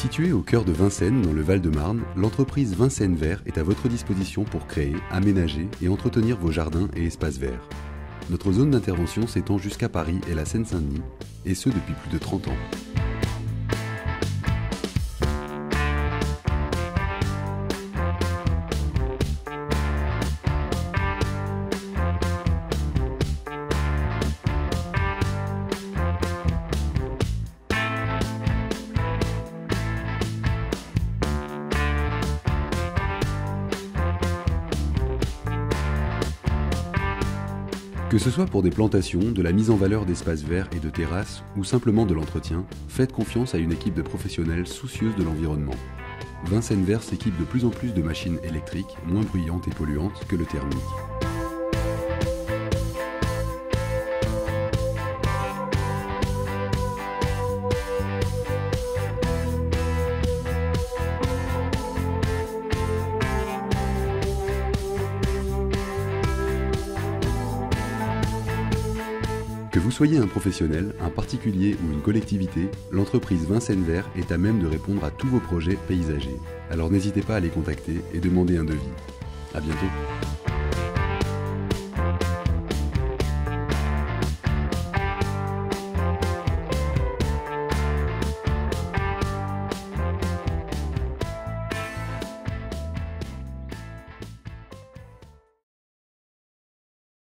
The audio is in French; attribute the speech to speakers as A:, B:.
A: Située au cœur de Vincennes, dans le Val-de-Marne, l'entreprise Vincennes Vert est à votre disposition pour créer, aménager et entretenir vos jardins et espaces verts. Notre zone d'intervention s'étend jusqu'à Paris et la Seine-Saint-Denis, et ce depuis plus de 30 ans. Que ce soit pour des plantations, de la mise en valeur d'espaces verts et de terrasses, ou simplement de l'entretien, faites confiance à une équipe de professionnels soucieuses de l'environnement. Vincennes Vert s'équipe de plus en plus de machines électriques, moins bruyantes et polluantes que le thermique. Que vous soyez un professionnel, un particulier ou une collectivité, l'entreprise Vincennes Vert est à même de répondre à tous vos projets paysagers. Alors n'hésitez pas à les contacter et demander un devis. À bientôt.